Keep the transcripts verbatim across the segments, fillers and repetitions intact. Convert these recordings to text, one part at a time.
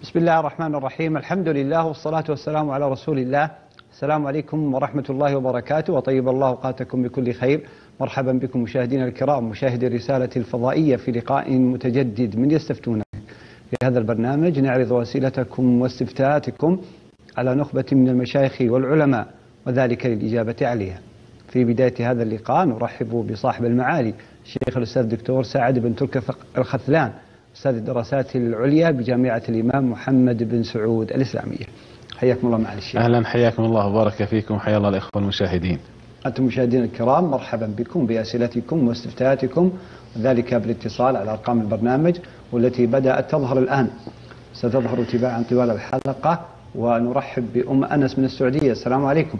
بسم الله الرحمن الرحيم. الحمد لله والصلاة والسلام على رسول الله. السلام عليكم ورحمة الله وبركاته، وطيب الله أوقاتكم بكل خير. مرحبا بكم مشاهدينا الكرام، مشاهدي الرسالة الفضائية، في لقاء متجدد من يستفتون. في هذا البرنامج نعرض أسئلتكم واستفتاءاتكم على نخبة من المشايخ والعلماء، وذلك للإجابة عليها. في بداية هذا اللقاء نرحب بصاحب المعالي الشيخ الأستاذ الدكتور سعد بن تركة الخثلان، أستاذ الدراسات العليا بجامعة الإمام محمد بن سعود الإسلامية. حياكم الله معالي الشيخ. أهلا، حياكم الله وبارك فيكم، حيا الله الإخوة المشاهدين. أنتم مشاهدين الكرام، مرحبا بكم بأسئلتكم واستفتاءاتكم، وذلك بالاتصال على أرقام البرنامج والتي بدأت تظهر الآن، ستظهر تباعا طوال الحلقة. ونرحب بأم أنس من السعودية. السلام عليكم.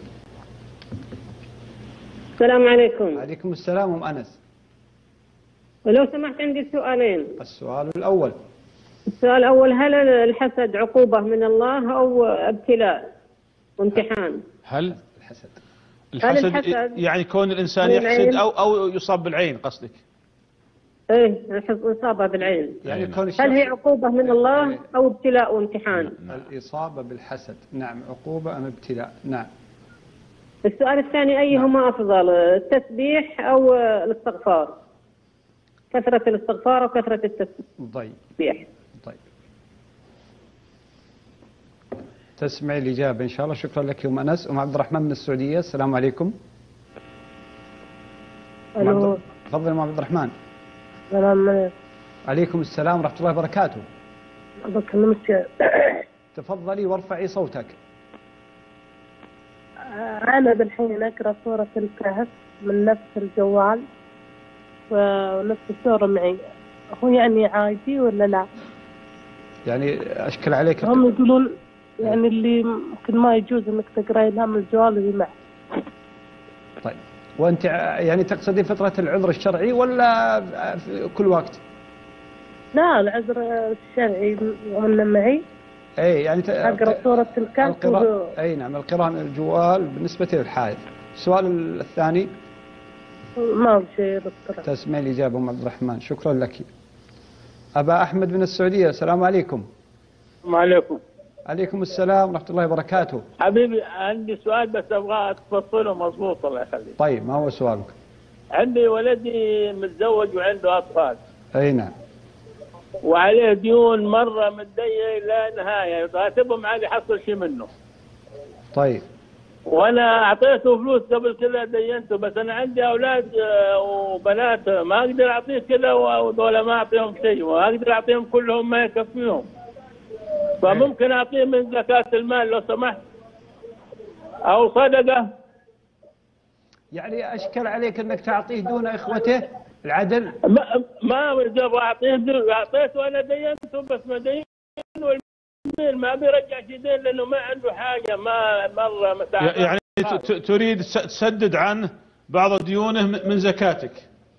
السلام عليكم. وعليكم السلام أم أنس. ولو سمحت عندي سؤالين. السؤال الأول. السؤال الأول، هل الحسد عقوبة من الله أو ابتلاء وامتحان؟ هل الحسد الحسد, هل الحسد يعني كون الإنسان يحسد أو أو يصاب بالعين قصدك؟ ايه، الإصابة بالعين. يعني كون هل هي عقوبة من الله أو ابتلاء وامتحان؟ الإصابة بالحسد، نعم، عقوبة أم ابتلاء؟ نعم. السؤال الثاني، أيهما أفضل، التسبيح أو الاستغفار؟ كثرة الاستغفار وكثرة التسبيح. طيب طيب تسمعي الإجابة إن شاء الله. شكرا لك يا أم أنس. أم عبد الرحمن من السعودية. السلام عليكم. ألو. تفضل يا أم عبد الرحمن. السلام عليكم. عليكم السلام ورحمة الله وبركاته. بكلمك. تفضلي وارفعي صوتك. أنا بالحين أقرأ سورة الكهف من نفس الجوال ونفس السورة معي، هو يعني عادي ولا لا؟ يعني أشكل عليك. هم يقولون يعني اللي ممكن ما يجوز إنك تقرأي لها من الجوال اللي معك. طيب، وأنت يعني تقصدي فترة العذر الشرعي ولا في كل وقت؟ لا، العذر الشرعي وأنا معي. أي يعني ت... أقرأ سورة الكهف. القراءة. أي نعم، القراءة من الجوال بالنسبة للحائض. السؤال الثاني. ما هو شيء دكتور. تسمع الإجابة أم عبد الرحمن. شكرا لك. أبا أحمد من السعودية. السلام عليكم. السلام عليكم. عليكم السلام ورحمة الله وبركاته. حبيبي عندي سؤال بس أبغى تفصله مضبوط الله يخليك. طيب، ما هو سؤالك؟ عندي ولدي متزوج وعنده أطفال. أي نعم. وعليه ديون مرة متدية لا نهاية، راتبهم عادي يحصل شيء منه. طيب. وأنا أعطيته فلوس قبل كذا دينته، بس أنا عندي أولاد وبنات ما أقدر أعطيه كذا وذولا ما أعطيهم شيء، وأقدر أعطيهم كلهم ما يكفيهم. فممكن أعطيه من زكاة المال لو سمحت أو صدقة؟ يعني أشكل عليك أنك تعطيه دون إخوته العدل؟ ما ما أبغى أعطيه، أعطيته أنا دينته بس ما دين والمال ما بيرجع شيء دين لأنه ما عنده حاجة، ما مرة متاع. يعني تريد تسدد عنه بعض ديونه من زكاتك؟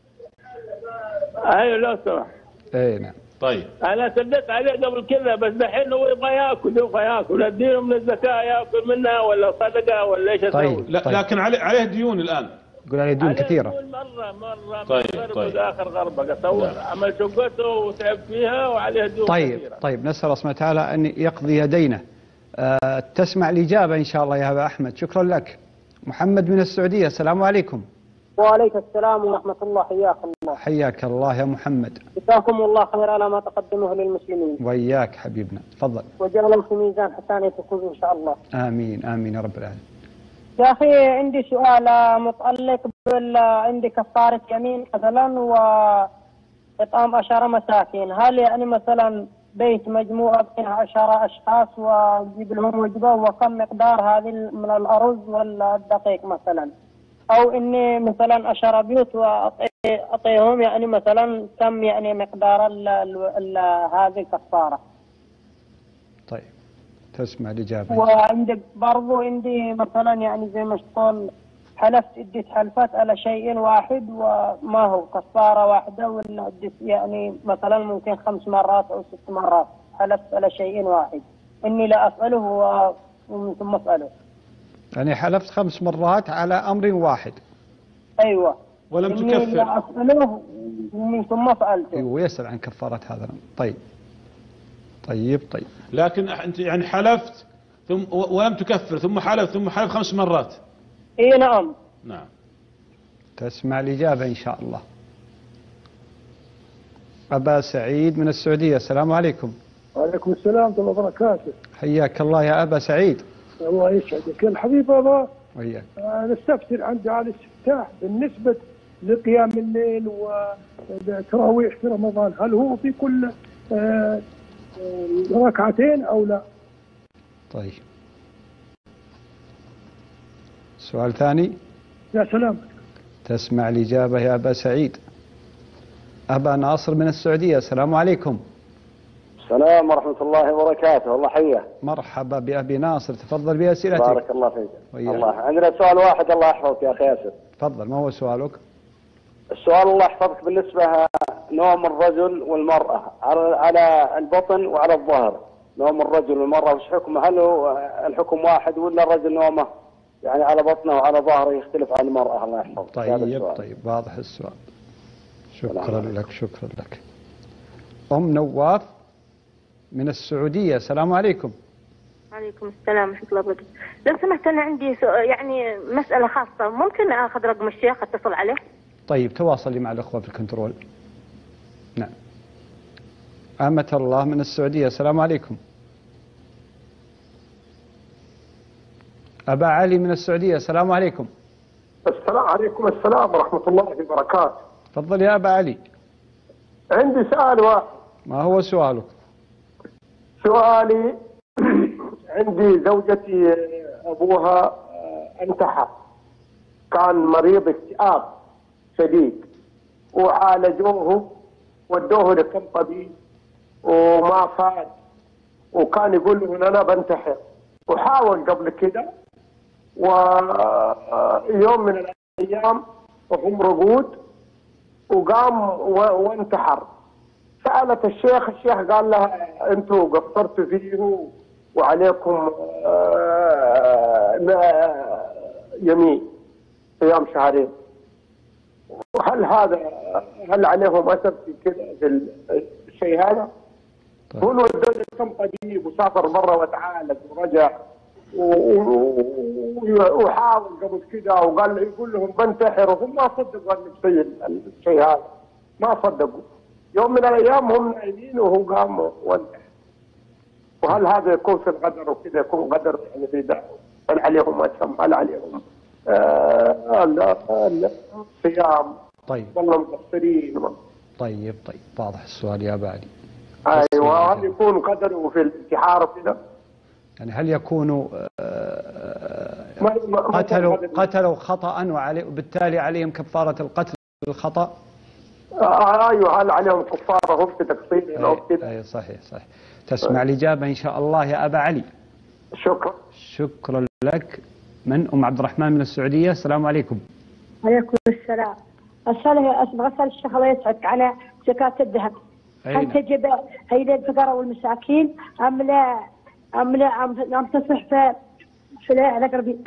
أيوة لو سمحت. أي نعم. طيب، أنا سددت عليه قبل كذا بس دحين هو يبغى ياكل يبغى ياكل، أديله من الزكاة ياكل منها ولا صدقة ولا إيش أسوي؟ طيب. لا طيب. لكن عليه عليه ديون الآن. يقول عليه ديون كثيرة. ديون مرة مرة. طيب طيب. آخر غربة أتصور عمل شقته وتعب فيها وعليه ديون طيب كثيرة. طيب نسأل الله سبحانه وتعالى أن يقضي دينه. أه تسمع الإجابة إن شاء الله يا أبا أحمد. شكرا لك. محمد من السعودية. السلام عليكم. وعليكم السلام ورحمة الله. حياك الله. حياك الله يا محمد. جزاكم الله خير على ما تقدمه للمسلمين. وإياك حبيبنا. تفضل. وجعله في ميزان حسناتكم إن شاء الله. آمين آمين يا رب العالمين. يا أخي عندي سؤال متعلق بال عندي كفارة يمين مثلا وإطعام عشرة مساكين. هل يعني مثلا بيت مجموعة بين عشرة أشخاص وجيب لهم وجبة، وكم مقدار هذه من الأرز ولا الدقيق مثلا؟ أو إني مثلا عشرة بيوت وأعطيهم يعني مثلا كم يعني مقدار ال ال هذه الكفارة؟ طيب تسمع الإجابة. وعندي برضو عندي مثلا يعني زي ما تقول حلفت اديت حلفات على شيء واحد وما هو كفارة واحدة، ولا اديت يعني مثلا ممكن خمس مرات أو ست مرات حلفت على شيء واحد إني لا أفعله ومن ثم أفعله. يعني حلفت خمس مرات على أمر واحد. أيوة. ولم إني تكفر. لا أفعله ومن ثم فعلته. أيوة، ويسأل عن كفارة هذا. طيب طيب طيب. لكن أنت يعني حلفت ثم ولم تكفر، ثم حلفت ثم حلف خمس مرات. اي نعم. نعم. تسمع الإجابة إن شاء الله. أبا سعيد من السعودية، السلام عليكم. وعليكم السلام ورحمة الله وبركاته. حياك الله يا أبا سعيد. الله يسعدك. الحبيب الله وياك. نستفسر عن دعاء الاستفتاح بالنسبة لقيام الليل والتراويح في رمضان، هل هو في كل آه، آه، ركعتين أو لا؟ طيب. سؤال ثاني. يا سلام. تسمع الإجابة يا أبا سعيد. أبا ناصر من السعودية، السلام عليكم. السلام ورحمة الله وبركاته. الله حيه. مرحبا بأبي ناصر، تفضل بأسئلتك. بارك الله فيك. وياك. الله، عندنا سؤال واحد الله يحفظك يا أخي ياسر. تفضل، ما هو سؤالك؟ السؤال الله يحفظك بالنسبة نوم الرجل والمرأة على على البطن وعلى الظهر، نوم الرجل والمرأة وش حكمه؟ هل هو الحكم واحد ولا الرجل نومه يعني على بطنه وعلى ظهره يختلف عن المرأة؟ الله يحفظك. طيب طيب، واضح السؤال. شكرا لك شكرا لك. أم نواف من السعودية، السلام عليكم. وعليكم السلام ورحمة الله وبركاته. لو سمحت أنا عندي يعني مسألة خاصة، ممكن آخذ رقم الشيخ أتصل عليه؟ طيب تواصلي مع الأخوة في الكنترول. نعم. أمة الله من السعودية، السلام عليكم. أبا علي من السعودية، السلام عليكم. السلام عليكم. السلام ورحمة الله وبركاته. تفضل يا أبا علي. عندي سؤال واحد. ما هو سؤالك؟ سؤالي عندي زوجتي أبوها انتحر، كان مريض اكتئاب شديد وعالجوه ودوه لكم طبيب وما فاد، وكان يقول لهم أنا بنتحر، وحاول قبل كده ويوم من الأيام وهم رقود وقام وانتحر. سألت الشيخ، الشيخ قال لها انتوا قصرتوا فيه وعليكم يمين صيام شهرين. وهل هذا هل عليهم اثر في كذا في الشيء هذا؟ طيب. هو ودوه كم طبيب وسافر برا وتعالج ورجع وحاول قبل كذا وقال يقول لهم بنتحر، وهم ما صدقوا النفسية الشيء هذا، ما صدقوا. يوم من الايام هم نايمين وهو قام وانتحر. وهل هذا يكون في القدر وكذا يكون قدر يعني في ده؟ هل عليهم اثم؟ هل عليهم آه الصيام؟ طيب. والله مقصرين. طيب طيب، واضح السؤال يا أبا علي. ايوه، هل يكون قدره في الانتحار وكذا؟ يعني هل يكونوا قتلوا قتلوا خطأ وعليه وبالتالي عليهم كفارة القتل بالخطأ؟ آه ايوه، هل عليهم كفارة هم في تقصير او كذا؟ اي صحيح صحيح. تسمع الإجابة إن شاء الله يا أبا علي. شكرا. شكرا لك. من أم عبد الرحمن من السعودية، السلام عليكم. عليكم السلام. أسأله أبغى أسأل الشيخ الله يسعدك على زكاة الذهب، هل تجب هي للفقراء والمساكين أم لا أم لا أم تصح في في الأقربين؟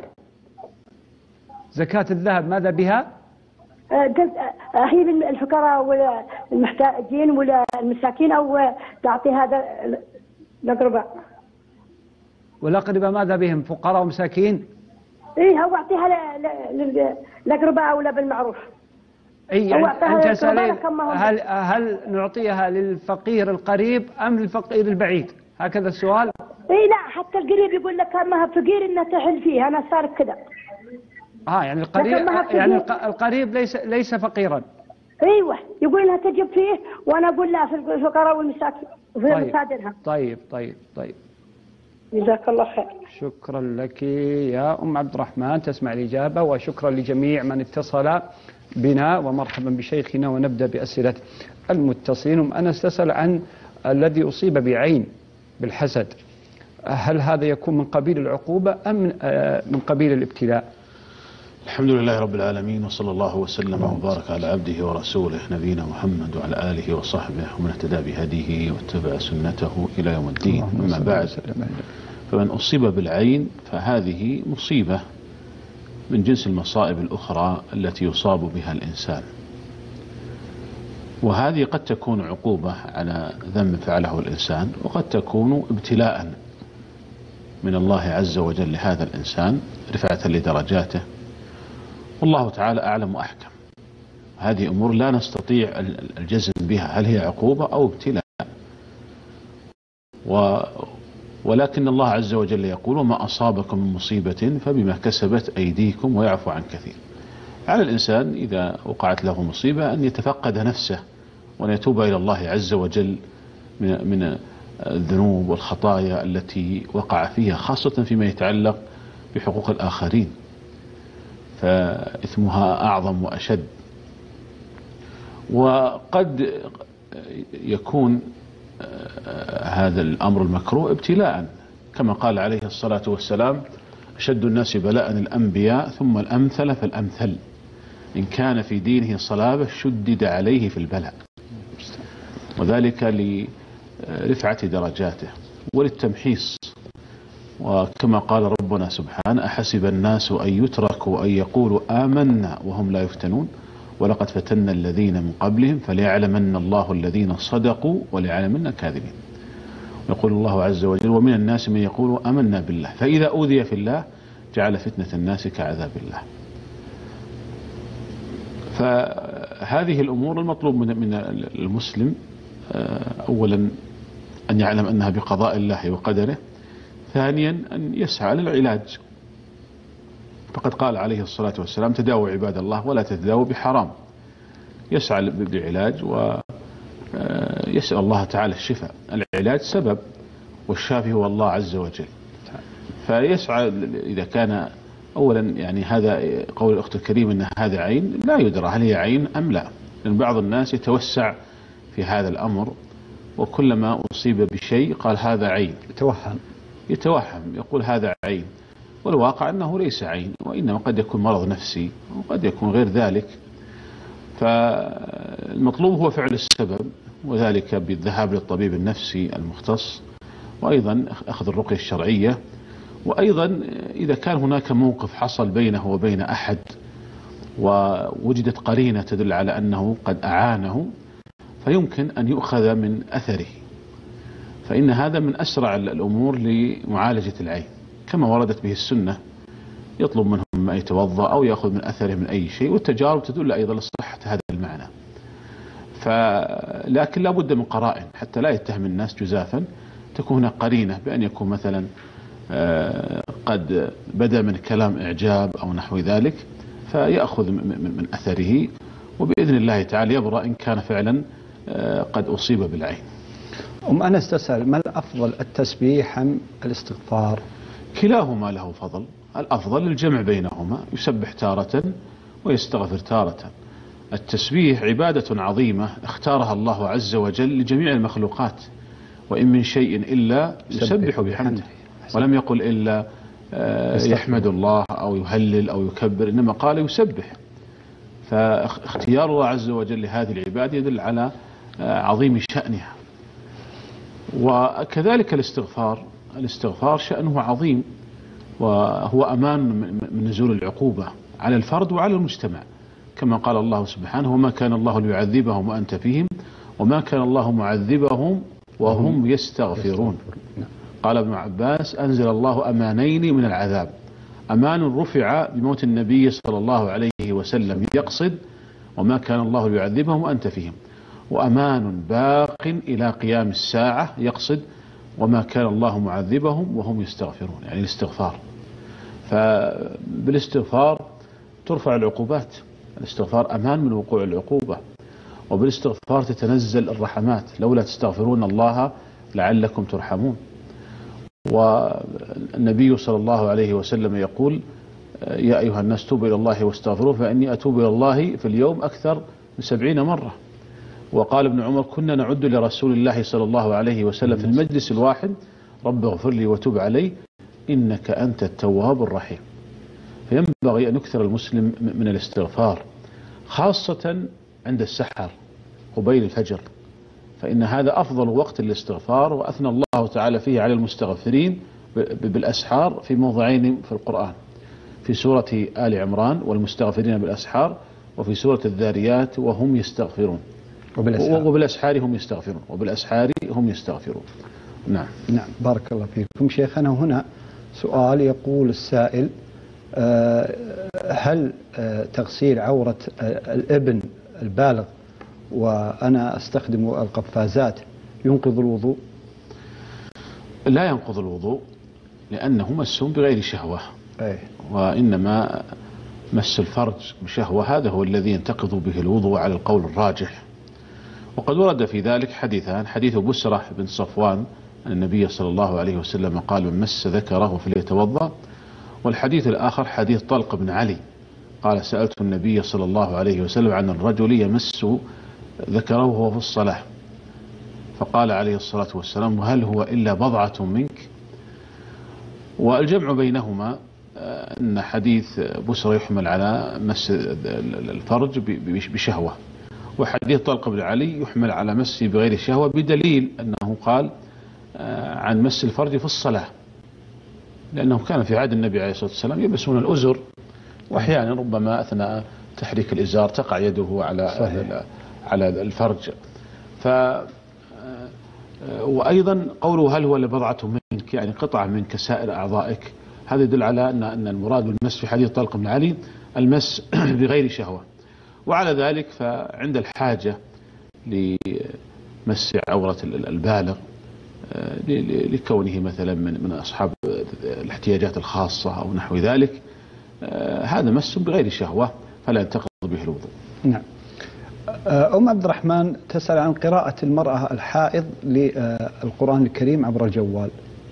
زكاة الذهب ماذا بها؟ قلت هي للفقراء والمحتاجين والمساكين أو تعطي هذا الأقرباء؟ والأقرباء ماذا بهم؟ فقراء ومساكين؟ إيه، هو أعطيها للأقرباء ولا بالمعروف؟ اي يعني انت تسالين هل هل نعطيها للفقير القريب ام للفقير البعيد؟ هكذا السؤال؟ اي لا، حتى القريب يقول لك ما فقير انها تحل فيه، انا صار كذا. اه يعني القريب يعني القريب ليس ليس فقيرا. ايوه، يقول انها تجب فيه وانا اقول لا في الفقراء والمساكين وفي طيب. مساعدينها. طيب طيب طيب. جزاك الله خير. شكرا لك يا ام عبد الرحمن، تسمع الاجابه، وشكرا لجميع من اتصل بنا، ومرحبا بشيخنا. ونبدأ بأسئلة المتصلين. أنا استسأل عن الذي أصيب بعين بالحسد، هل هذا يكون من قبيل العقوبة أم من قبيل الابتلاء؟ الحمد لله رب العالمين، وصلى الله وسلم وبارك على عبده ورسوله نبينا محمد وعلى آله وصحبه ومن اهتدى بهديه واتبع سنته إلى يوم الدين. أما بعد، فمن أصيب بالعين فهذه مصيبة من جنس المصائب الأخرى التي يصاب بها الإنسان. وهذه قد تكون عقوبة على ذنب فعله الإنسان، وقد تكون ابتلاء من الله عز وجل لهذا الإنسان رفعة لدرجاته، والله تعالى أعلم وأحكم. هذه أمور لا نستطيع الجزم بها هل هي عقوبة أو ابتلاء، و ولكن الله عز وجل يقول: وما أصابكم من مصيبة فبما كسبت أيديكم ويعفو عن كثير. على الإنسان إذا وقعت له مصيبة أن يتفقد نفسه وأن يتوب إلى الله عز وجل من من الذنوب والخطايا التي وقع فيها، خاصة فيما يتعلق بحقوق الآخرين، فإثمها أعظم وأشد. وقد يكون هذا الأمر المكروه ابتلاء، كما قال عليه الصلاة والسلام: أشد الناس بلاء الأنبياء ثم الأمثل فالأمثل، إن كان في دينه صلابة شدد عليه في البلاء، وذلك لرفعة درجاته وللتمحيص. وكما قال ربنا سبحانه: أحسب الناس أن يتركوا أن يقولوا آمنا وهم لا يفتنون ولقد فتنا الذين من قبلهم فليعلمن الله الذين صدقوا وليعلمن الكاذبين. يقول الله عز وجل: ومن الناس من يقول آمنا بالله فإذا أوذي في الله جعل فتنة الناس كعذاب الله. فهذه الأمور المطلوب من المسلم أولا أن يعلم أنها بقضاء الله وقدره، ثانيا أن يسعى للعلاج، فقد قال عليه الصلاة والسلام: تداووا عباد الله ولا تتداووا بحرام. يسعى بالعلاج ويسأل الله تعالى الشفاء. العلاج سبب والشافي هو الله عز وجل، فيسعى إذا كان أولا يعني هذا قول الأخت الكريم أن هذا عين، لا يدرى هل هي عين أم لا، لأن بعض الناس يتوسع في هذا الأمر، وكلما أصيب بشيء قال هذا عين، يتوهم يتوهم يقول هذا عين، والواقع أنه ليس عين، وإنما قد يكون مرض نفسي وقد يكون غير ذلك. فالمطلوب هو فعل السبب، وذلك بالذهاب للطبيب النفسي المختص، وأيضا أخذ الرقية الشرعية، وأيضا إذا كان هناك موقف حصل بينه وبين أحد ووجدت قرينة تدل على أنه قد أعانه، فيمكن أن يؤخذ من أثره، فإن هذا من أسرع الأمور لمعالجة العين، كما وردت به السنة: يطلب منهم ما يتوضأ أو يأخذ من أثره من أي شيء، والتجارب تدل أيضا لصحة هذا المعنى. لكن لا بد من قرائن حتى لا يتهم الناس جزافا، تكون هناك قرينة بأن يكون مثلا قد بدأ من كلام إعجاب أو نحو ذلك، فيأخذ من أثره، وبإذن الله تعالى يبرأ إن كان فعلا قد أصيب بالعين. أم أنس تسأل: ما الأفضل، التسبيح أم الاستغفار؟ كلاهما له فضل، الأفضل الجمع بينهما، يسبح تارة ويستغفر تارة. التسبيح عبادة عظيمة اختارها الله عز وجل لجميع المخلوقات، وإن من شيء إلا يسبح بحمده، ولم يقل إلا يحمد الله أو يهلل أو يكبر، إنما قال يسبح. فاختيار الله عز وجل لهذه العبادة يدل على عظيم شأنها. وكذلك الاستغفار، الاستغفار شأنه عظيم، وهو أمان من نزول العقوبة على الفرد وعلى المجتمع، كما قال الله سبحانه: وما كان الله ليعذبهم وأنت فيهم وما كان الله معذبهم وهم يستغفرون. قال ابن عباس: أنزل الله أمانين من العذاب، أمان رفع بموت النبي صلى الله عليه وسلم يقصد وما كان الله ليعذبهم وأنت فيهم، وأمان باق إلى قيام الساعة يقصد وما كان الله معذبهم وهم يستغفرون، يعني الاستغفار. فبالاستغفار ترفع العقوبات، الاستغفار أمان من وقوع العقوبة، وبالاستغفار تتنزل الرحمات: لولا تستغفرون الله لعلكم ترحمون. والنبي صلى الله عليه وسلم يقول: يا أيها الناس توبوا إلى الله واستغفروه فإني أتوب إلى الله في اليوم أكثر من سبعين مرة. وقال ابن عمر: كنا نعد لرسول الله صلى الله عليه وسلم في المجلس الواحد: رب اغفر لي وتوب علي إنك أنت التواب الرحيم. فينبغي أن يكثر المسلم من الاستغفار، خاصة عند السحر قبيل الفجر، فإن هذا أفضل وقت للاستغفار، وأثنى الله تعالى فيه على المستغفرين بالأسحار في موضعين في القرآن: في سورة آل عمران والمستغفرين بالأسحار، وفي سورة الذاريات وهم يستغفرون. وبالأسحار, وبالأسحار هم يستغفرون وبالأسحار هم يستغفرون. نعم نعم بارك الله فيكم شيخنا. هنا سؤال يقول السائل: هل تغسيل عورة الابن البالغ وأنا أستخدم القفازات ينقض الوضوء؟ لا ينقض الوضوء، لأنه مس بغير شهوة. أي. وإنما مس الفرج بشهوة هذا هو الذي ينتقض به الوضوء على القول الراجح. وقد ورد في ذلك حديثان: حديث بسرة بن صفوان أن النبي صلى الله عليه وسلم قال: من مس ذكره فليتوضأ. والحديث الآخر حديث طلق بن علي قال: سألت النبي صلى الله عليه وسلم عن الرجل يمس ذكره وهو في الصلاة، فقال عليه الصلاة والسلام: هل هو إلا بضعة منك؟ والجمع بينهما أن حديث بسرة يحمل على مس الفرج بشهوة، وحديث طلق بن علي يحمل على مس بغير شهوة، بدليل أنه قال عن مس الفرج في الصلاة، لأنه كان في عهد النبي عليه الصلاة والسلام يلبسون الأزر، وأحيانا ربما أثناء تحريك الإزار تقع يده على صحيح. على الفرج. ف وأيضا قوله هل هو لبضعة منك، يعني قطعة من كسائر أعضائك، هذا يدل على أن أن المراد بالمس في حديث طلق بن علي المس بغير شهوة. وعلى ذلك فعند الحاجة لمس عورة البالغ لكونه مثلا من من أصحاب الاحتياجات الخاصة أو نحو ذلك، هذا مس بغير شهوة فلا ينتقض به الوضوء. نعم. أم عبد الرحمن تسأل عن قراءة المرأة الحائض للقرآن الكريم عبر الجوال.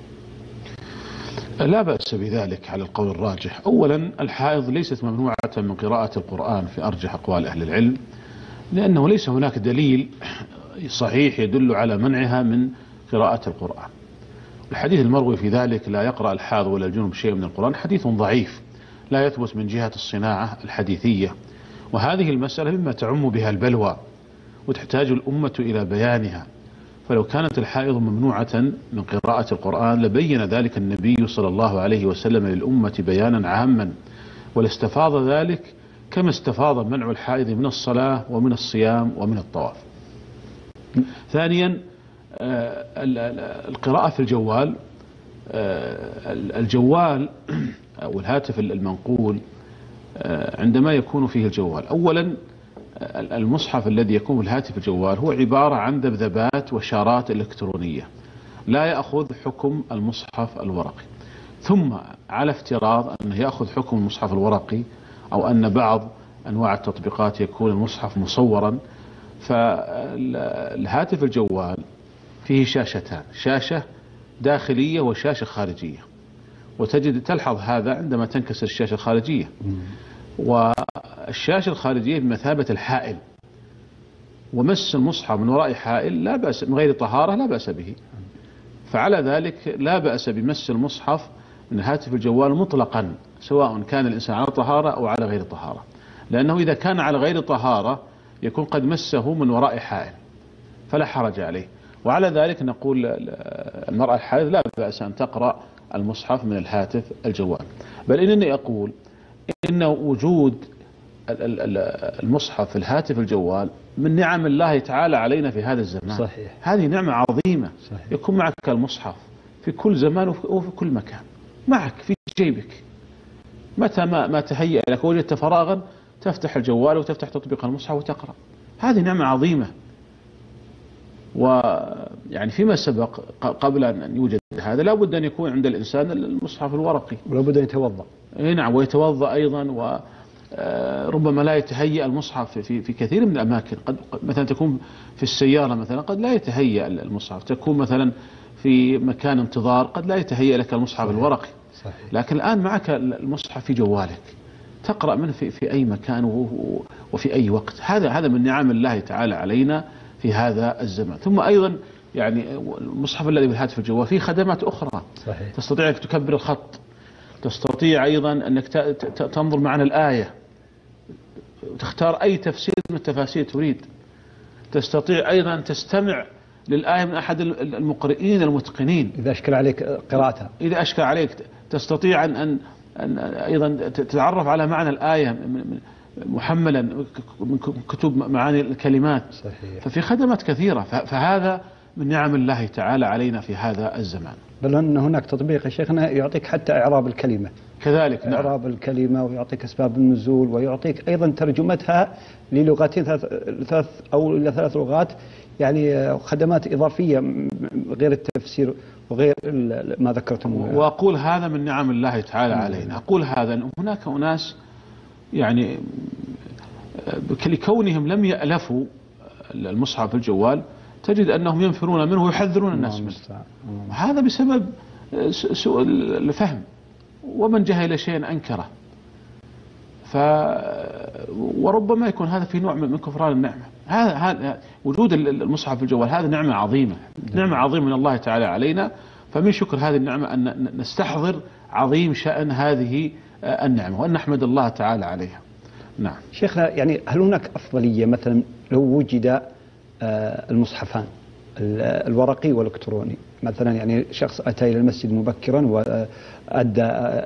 لا بأس بذلك على القول الراجح. أولا الحائض ليست ممنوعة من قراءة القرآن في أرجح أقوال أهل العلم، لأنه ليس هناك دليل صحيح يدل على منعها من قراءة القرآن. الحديث المروي في ذلك لا يقرأ الحائض ولا الجنب شيء من القرآن حديث ضعيف لا يثبت من جهة الصناعة الحديثية، وهذه المسألة مما تعم بها البلوى وتحتاج الأمة إلى بيانها. فلو كانت الحائض ممنوعة من قراءة القرآن لبين ذلك النبي صلى الله عليه وسلم للأمة بيانا عاما، ولاستفاض ذلك كما استفاض منع الحائض من الصلاة ومن الصيام ومن الطواف. ثانيا القراءة في الجوال، الجوال أو الهاتف المنقول عندما يكون فيه الجوال، أولا المصحف الذي يكون في الهاتف الجوال هو عبارة عن ذبذبات وشارات إلكترونية لا يأخذ حكم المصحف الورقي. ثم على افتراض أنه يأخذ حكم المصحف الورقي أو أن بعض أنواع التطبيقات يكون المصحف مصورا، فالهاتف الجوال فيه شاشتان، شاشة داخلية وشاشة خارجية، وتجد تلحظ هذا عندما تنكسر الشاشة الخارجية، والشاشة الخارجية بمثابة الحائل، ومس المصحف من وراء حائل لا بأس، من غير طهارة لا بأس به. فعلى ذلك لا بأس بمس المصحف من هاتف الجوال مطلقا، سواء كان الإنسان على طهارة أو على غير طهارة، لأنه إذا كان على غير طهارة يكون قد مسه من وراء حائل فلا حرج عليه. وعلى ذلك نقول المرأة الحائض لا بأس أن تقرأ المصحف من الهاتف الجوال، بل إنني أقول إن وجود المصحف في الهاتف الجوال من نعم الله تعالى علينا في هذا الزمان. صحيح. هذه نعمة عظيمة. صحيح. يكون معك المصحف في كل زمان وفي كل مكان، معك في جيبك، متى ما ما تهيأ لك وجدت فراغا تفتح الجوال وتفتح تطبيق المصحف وتقرأ. هذه نعمة عظيمة. ويعني فيما سبق قبل أن يوجد هذا لا بد أن يكون عند الإنسان المصحف الورقي، ولا بد أن يتوضأ. نعم، ويتوضأ أيضا، وربما لا يتهيأ المصحف في في كثير من الأماكن. قد مثلا تكون في السيارة مثلا قد لا يتهيأ المصحف، تكون مثلا في مكان انتظار قد لا يتهيأ لك المصحف صحيح. الورقي. صحيح. لكن الآن معك المصحف في جوالك تقرأ منه في في أي مكان وفي أي وقت. هذا هذا من نعم الله تعالى علينا في هذا الزمان. ثم أيضا يعني المصحف الذي بالهاتف الجوال فيه خدمات أخرى. صحيح. تستطيع أنك تكبر الخط، تستطيع أيضا أنك تنظر معنا الآية، تختار أي تفسير من التفاسير تريد، تستطيع أيضا أن تستمع للآية من أحد المقرئين المتقنين إذا أشكل عليك قراءتها. إذا أشكل عليك تستطيع أن أن أن أيضا تتعرف على معنى الآية محملا من كتب معاني الكلمات. صحيح. ففي خدمات كثيرة، فهذا من نعم الله تعالى علينا في هذا الزمان. بل أن هناك تطبيق يا شيخنا يعطيك حتى إعراب الكلمة كذلك. نعم. إعراب الكلمة، ويعطيك أسباب النزول، ويعطيك أيضا ترجمتها للغتين ثلاث, ثلاث أو إلى ثلاث لغات، يعني خدمات إضافية غير التفسير وغير ما ذكرتم. وأقول هذا من نعم الله تعالى علينا. أقول هذا أن هناك أناس يعني لكونهم لم يألفوا المصحف في الجوال تجد أنهم ينفرون منه ويحذرون الناس منه، وهذا بسبب سوء الفهم، ومن جهل شيئا أنكره. ف وربما يكون هذا في نوع من كفران النعمة. هذا هذا وجود المصحف في الجوال هذا نعمة عظيمة، نعمة عظيمة من الله تعالى علينا. فمن شكر هذه النعمة أن نستحضر عظيم شأن هذه النعمة وأن نحمد الله تعالى عليها. نعم. شيخنا، يعني هل هناك أفضلية مثلا لو وجد المصحفان الورقي والإلكتروني، مثلا يعني شخص أتى إلى المسجد مبكرا وأدى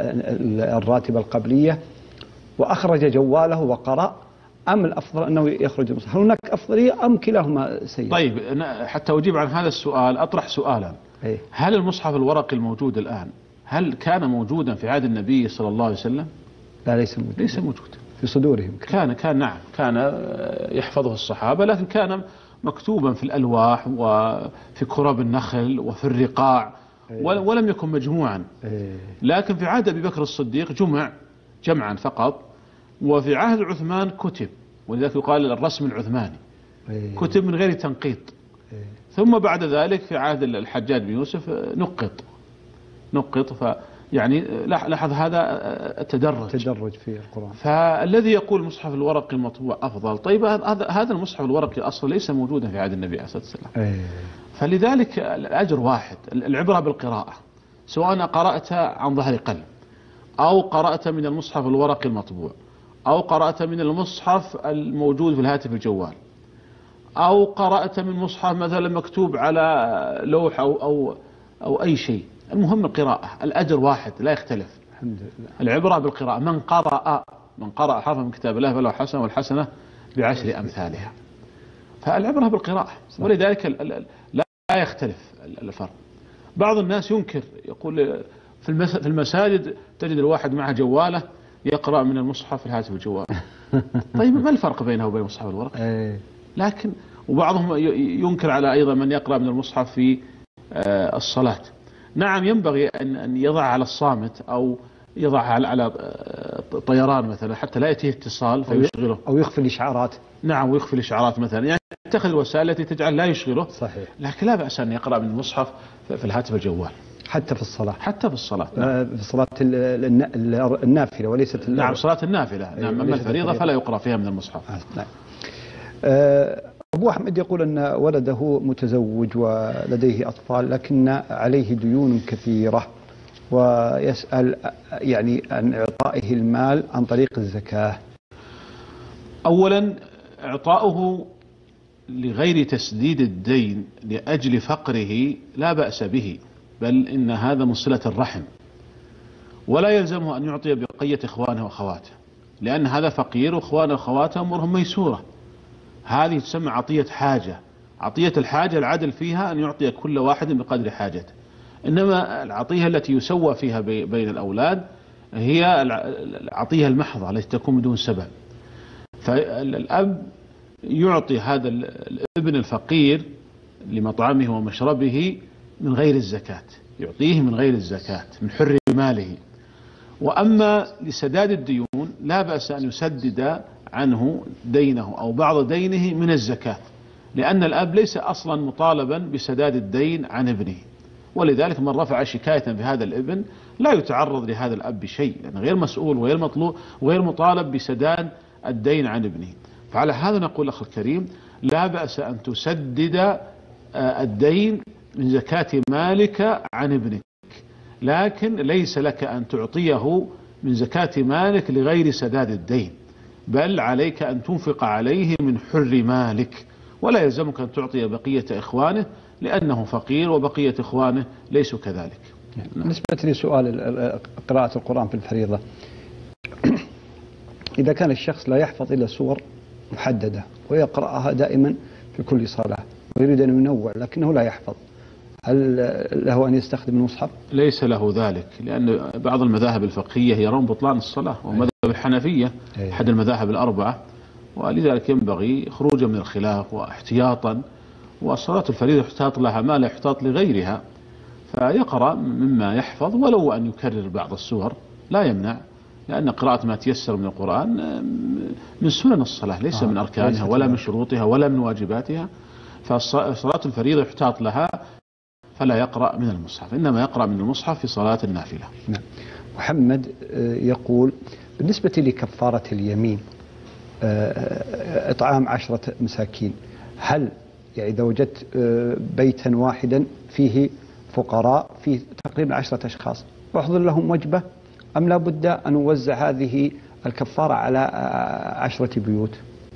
الراتبة القبلية وأخرج جواله وقرأ، أم الأفضل أنه يخرج المصحف؟ هل هناك أفضلية أم كلاهما سيء؟ طيب، حتى أجيب عن هذا السؤال أطرح سؤالا. أيه؟ هل المصحف الورقي الموجود الآن هل كان موجودا في عهد النبي صلى الله عليه وسلم؟ لا، ليس موجود. ليس موجود في صدورهم. كان كان نعم كان يحفظه الصحابة، لكن كان مكتوبا في الألواح وفي كرب النخل وفي الرقاع. أيه؟ ولم يكن مجموعا. أيه؟ لكن في عهد أبي بكر الصديق جمع جمعا فقط، وفي عهد عثمان كتب، ولذلك يقال الرسم العثماني. أيه؟ كتب من غير تنقيط. أيه؟ ثم بعد ذلك في عهد الحجاج بن يوسف نقط نقط فيعني لاحظ هذا التدرج تدرج في القرآن. فالذي يقول المصحف الورقي المطبوع أفضل، طيب هذا هذا المصحف الورقي أصلا ليس موجودا في عهد النبي عليه الصلاة والسلام. أيه؟ فلذلك الأجر واحد، العبرة بالقراءة، سواء قرأت عن ظهر قلب أو قرأت من المصحف الورقي المطبوع أو قرأت من المصحف الموجود في الهاتف الجوال أو قرأت من مصحف مثلا مكتوب على لوح أو, أو, أو أي شيء، المهم القراءة، الأجر واحد لا يختلف. الحمد لله. العبرة بالقراءة، من قرأ من قرأ حرفا من كتاب الله فله حسنة والحسنة بعشر أمثالها. فالعبرة بالقراءة، ولذلك لا يختلف الفرق. بعض الناس ينكر، يقول في المساجد تجد الواحد معه جواله يقرأ من المصحف في الهاتف الجوال. طيب ما الفرق بينه وبين المصحف الورقي؟ لكن وبعضهم ينكر على أيضا من يقرأ من المصحف في الصلاة. نعم ينبغي أن يضع على الصامت أو يضع على طيران مثلا حتى لا يأتيه اتصال فيشغله، أو يخفي الإشعارات. نعم، ويخفي الإشعارات مثلا، يعني يتخذ الوسائل التي تجعل لا يشغله. صحيح. لكن لا بأس أن يقرأ من المصحف في الهاتف الجوال حتى في الصلاة. حتى في الصلاة. نعم. في صلاة النافلة وليست نعم صلاة النافلة. نعم. أما الفريضة فلا يقرأ فيها من المصحف. نعم. أبو أحمد يقول أن ولده متزوج ولديه أطفال لكن عليه ديون كثيرة، ويسأل يعني عن إعطائه المال عن طريق الزكاة. أولا إعطاؤه لغير تسديد الدين لأجل فقره لا بأس به، بل إن هذا من صلة الرحم، ولا يلزمه أن يعطي بقية إخوانه وأخواته، لأن هذا فقير وإخوانه وأخواته أمورهم ميسورة. هذه تسمى عطية حاجة. عطية الحاجة العدل فيها أن يعطي كل واحد بقدر حاجته، إنما العطية التي يسوى فيها بين الأولاد هي العطية المحضة التي تكون بدون سبب. فالأب يعطي هذا الابن الفقير لمطعمه ومشربه من غير الزكاة، يعطيه من غير الزكاة من حر ماله. وأما لسداد الديون لا بأس أن يسدد عنه دينه أو بعض دينه من الزكاة، لأن الأب ليس أصلا مطالبا بسداد الدين عن ابنه، ولذلك من رفع شكاية بهذا الابن لا يتعرض لهذا الأب بشيء، لأنه غير مسؤول وغير مطلوب وغير مطالب بسداد الدين عن ابنه. فعلى هذا نقول أخي الكريم لا بأس أن تسدد الدين من زكاة مالك عن ابنك، لكن ليس لك أن تعطيه من زكاة مالك لغير سداد الدين، بل عليك أن تنفق عليه من حر مالك، ولا يلزمك أن تعطي بقية إخوانه لأنه فقير وبقية إخوانه ليسوا كذلك. بالنسبة لسؤال قراءة القرآن في الفريضة، إذا كان الشخص لا يحفظ إلا سور محددة ويقرأها دائما في كل صلاة ويريد أن ينوع لكنه لا يحفظ، هل له أن يستخدم المصحف؟ ليس له ذلك، لأن بعض المذاهب الفقهية يرون بطلان الصلاة، ومذهب الحنفية أحد المذاهب الأربعة، ولذلك ينبغي خروجا من الخلاف واحتياطا، والصلاة الفريضة يحتاط لها ما لا يحتاط لغيرها، فيقرأ مما يحفظ ولو أن يكرر بعض السور لا يمنع، لأن قراءة ما تيسر من القرآن من سنن الصلاة ليس آه. من أركانها ولا من شروطها ولا من واجباتها، فصلاة الفريضة يحتاط لها فلا يقرأ من المصحف، إنما يقرأ من المصحف في صلاة النافلة. نعم. محمد يقول بالنسبة لكفارة اليمين إطعام عشرة مساكين، هل يعني إذا وجدت بيتا واحدا فيه فقراء فيه تقريبا عشرة أشخاص وأحضر لهم وجبة، أم لا بد أن نوزع هذه الكفارة على عشرة بيوت؟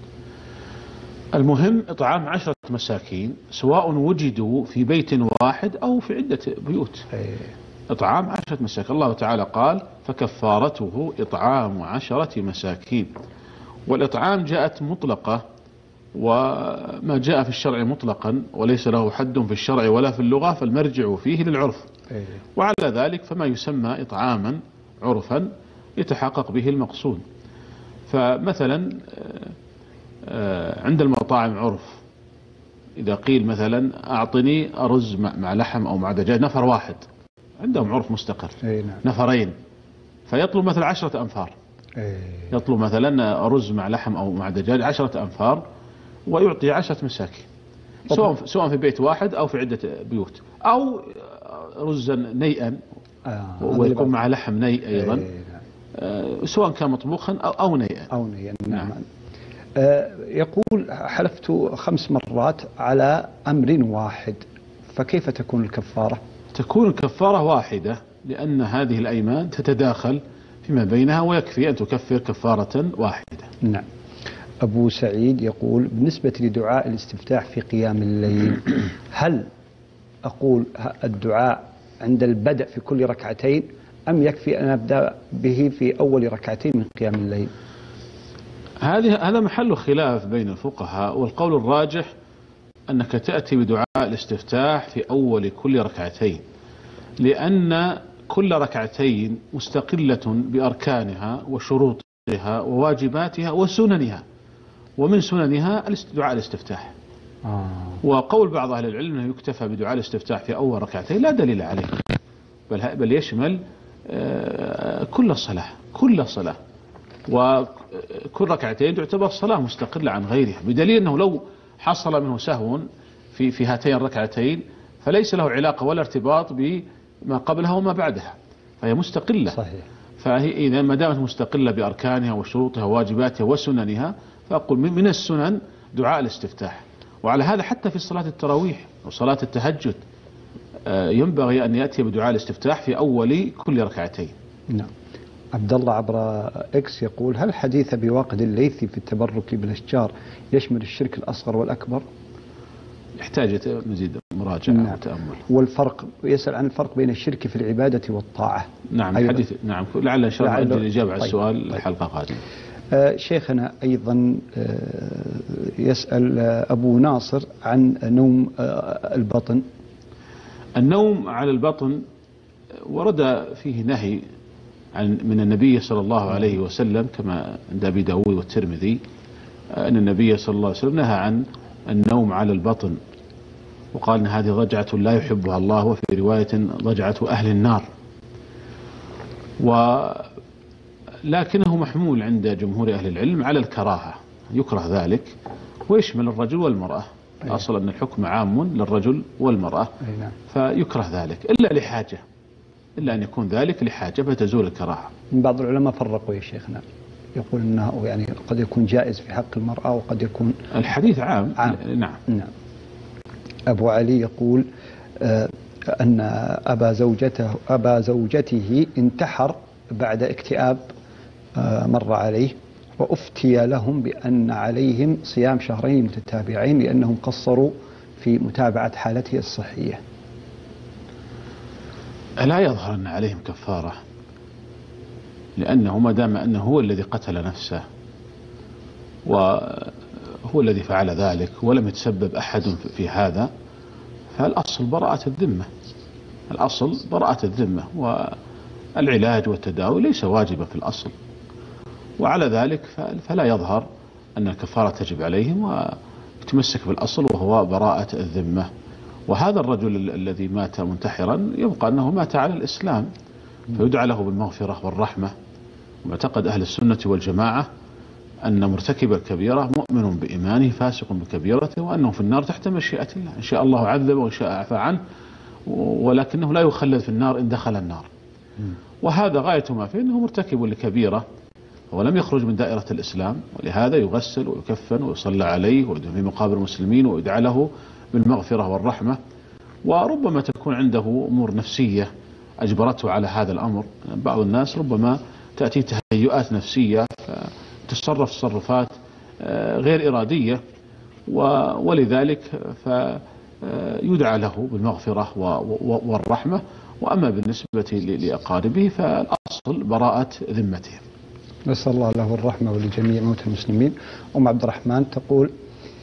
المهم إطعام عشرة مساكين سواء وجدوا في بيت واحد أو في عدة بيوت. أيه. إطعام عشرة مساكين، الله تعالى قال فكفارته إطعام عشرة مساكين، والإطعام جاءت مطلقة، وما جاء في الشرع مطلقا وليس له حد في الشرع ولا في اللغة فالمرجع فيه للعرف. أيه. وعلى ذلك فما يسمى إطعاما عرفا يتحقق به المقصود. فمثلا عند المطاعم عرف إذا قيل مثلا أعطني رز مع لحم أو مع دجاج، نفر واحد عندهم عرف مستقر. أي نعم. نفرين فيطلب مثلا عشرة أنفار. أي. يطلب مثلا رز مع لحم أو مع دجاج عشرة أنفار ويعطي عشرة مساكين، سواء سواء في بيت واحد أو في عدة بيوت، أو رزا نيئا آه. ويكون مع لحم نيء أيضا. أي. آه سواء كان مطبوخا أو, أو نيئا. أو نيئا. نعم. نعم. آه يقول حلفت خمس مرات على أمر واحد، فكيف تكون الكفارة؟ تكون الكفارة واحدة، لأن هذه الأيمان تتداخل فيما بينها، ويكفي أن تكفر كفارة واحدة. نعم. أبو سعيد يقول بالنسبة لدعاء الاستفتاح في قيام الليل، هل أقول الدعاء عند البدء في كل ركعتين أم يكفي أن أبدأ به في أول ركعتين من قيام الليل؟ هذه هذا محل خلاف بين الفقهاء، والقول الراجح أنك تأتي بدعاء الاستفتاح في أول كل ركعتين، لأن كل ركعتين مستقلة بأركانها وشروطها وواجباتها وسننها، ومن سننها دعاء الاستفتاح. آه. وقول بعض أهل العلم أنه يكتفى بدعاء الاستفتاح في أول ركعتين لا دليل عليه، بل بل يشمل كل الصلاة كل صلاة، وكل ركعتين تعتبر صلاة مستقلة عن غيرها، بدليل أنه لو حصل منه سهو في في هاتين الركعتين فليس له علاقة ولا ارتباط بما قبلها وما بعدها، فهي مستقلة. صحيح. فهي إذا ما دامت مستقلة بأركانها وشروطها وواجباتها وسننها، فأقول من السنن دعاء الاستفتاح. وعلى هذا حتى في صلاة التراويح وصلاة التهجد ينبغي أن يأتي بدعاء الاستفتاح في أول كل ركعتين. نعم. عبد الله عبر إكس يقول هل حديث بواقد الليثي في التبرك بالأشجار يشمل الشرك الأصغر والأكبر؟ يحتاج مزيد مراجعة. نعم. وتأمل. والفرق، يسأل عن الفرق بين الشرك في العبادة والطاعة. نعم. أيضا. حديث. نعم. لعل إن شاء الله أجل الإجابة على السؤال طيب. الحلقة قادمة. آه شيخنا أيضا آه يسأل آه أبو ناصر عن نوم آه البطن. النوم على البطن ورد فيه نهي عن من النبي صلى الله عليه وسلم كما عند أبي داود والترمذي، أن النبي صلى الله عليه وسلم نهى عن النوم على البطن، وقال أن هذه ضجعة لا يحبها الله، وفي رواية ضجعة أهل النار. ولكنه محمول عند جمهور أهل العلم على الكراهة، يكره ذلك ويشمل الرجل والمرأة. أصل أن الحكم عام للرجل والمرأة، فيكره ذلك إلا لحاجة، إلا أن يكون ذلك لحاجة فتزول الكراهة. بعض العلماء فرقوا يا شيخنا، يقول أنه يعني قد يكون جائز في حق المرأة وقد يكون الحديث عام, عام. نعم. نعم. أبو علي يقول آه أن أبا زوجته أبا زوجته انتحر بعد اكتئاب آه مر عليه، وأفتي لهم بأن عليهم صيام شهرين متتابعين لأنهم قصروا في متابعة حالته الصحية. لا يظهر أن عليهم كفارة، لأنه ما دام أنه هو الذي قتل نفسه وهو الذي فعل ذلك ولم يتسبب أحد في هذا، فالأصل براءة الذمة. الأصل براءة الذمة، والعلاج والتداوي ليس واجبا في الأصل. وعلى ذلك فلا يظهر أن الكفارة تجب عليهم، ويتمسك بالأصل وهو براءة الذمة. وهذا الرجل الذي مات منتحرا يبقى أنه مات على الإسلام، فيدعى له بالمغفرة والرحمة. ومعتقد أهل السنة والجماعة أن مرتكب الكبيرة مؤمن بإيمانه فاسق بكبيرته، وأنه في النار تحت مشيئة الله، إن شاء الله عذبه وإن شاء عفى عنه، ولكنه لا يخلد في النار إن دخل النار. وهذا غاية ما فيه أنه مرتكب لكبيرة ولم يخرج من دائرة الإسلام، ولهذا يغسل ويكفن ويصلى عليه ويدفن في مقابر المسلمين ويدعى له بالمغفرة والرحمة. وربما تكون عنده أمور نفسية أجبرته على هذا الأمر. بعض الناس ربما تأتي تهيؤات نفسية تصرف تصرفات غير إرادية، ولذلك فيدعى له بالمغفرة والرحمة. وأما بالنسبة لأقاربه فالأصل براءة ذمتهم. نسأل الله له الرحمة ولجميع موتى المسلمين. أم عبد الرحمن تقول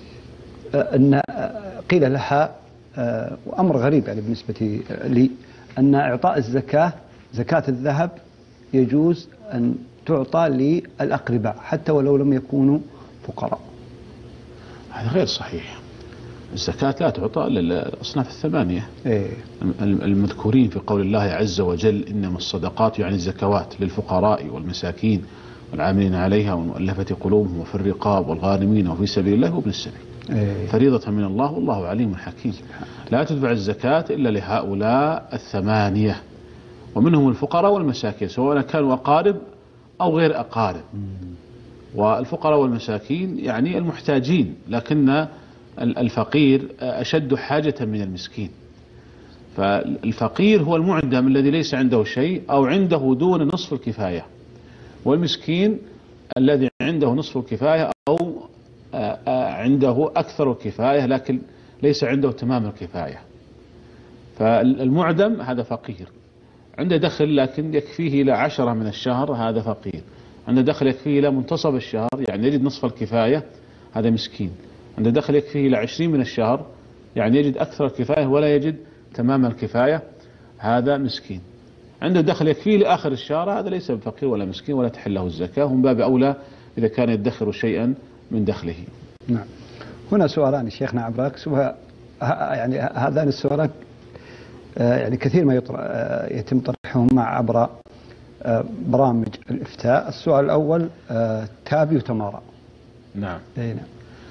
أن قيل لها وأمر غريب يعني بالنسبة لي، أن إعطاء الزكاة زكاة الذهب يجوز أن تعطى للأقرباء حتى ولو لم يكونوا فقراء. هذا غير صحيح. الزكاة لا تعطى للأصناف الثمانية إيه؟ المذكورين في قول الله عز وجل إنما الصدقات يعني الزكوات للفقراء والمساكين والعاملين عليها والمؤلفة قلوبهم وفي الرقاب والغارمين وفي سبيل الله وابن السبيل. إيه؟ فريضة من الله والله عليم حكيم. لا تدفع الزكاة إلا لهؤلاء الثمانية، ومنهم الفقراء والمساكين سواء كانوا أقارب أو غير أقارب. والفقراء والمساكين يعني المحتاجين، لكن الفقير أشد حاجة من المسكين. فالفقير هو المعدم الذي ليس عنده شيء أو عنده دون نصف الكفاية، والمسكين الذي عنده نصف الكفاية أو عنده أكثر الكفاية لكن ليس عنده تمام الكفاية. فالمعدم هذا فقير، عنده دخل لكن يكفيه إلى عشرة من الشهر هذا فقير، عنده دخل يكفيه إلى منتصف الشهر يعني يجد نصف الكفاية هذا مسكين، عنده دخل يكفيه إلى عشرين من الشهر يعني يجد أكثر الكفاية ولا يجد تمام الكفاية هذا مسكين، عنده دخل يكفيه لآخر الشهر هذا ليس بفقير ولا مسكين ولا تحل له الزكاة، هم باب أولى إذا كان يدخر شيئا من دخله. نعم. هنا سؤالان شيخنا عبراكس، يعني هذان السؤالان يعني كثير ما يتم طرحهم مع عبر برامج الإفتاء. السؤال الأول تابي وتمارا. نعم. أي نعم.